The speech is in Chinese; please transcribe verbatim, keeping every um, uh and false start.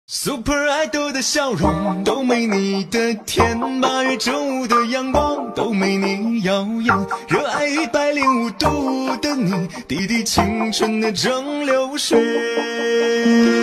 Super Idol 的笑容都没你的甜，八月正午的阳光都没你耀眼，热爱一百零五度的你，滴滴青春的蒸馏水。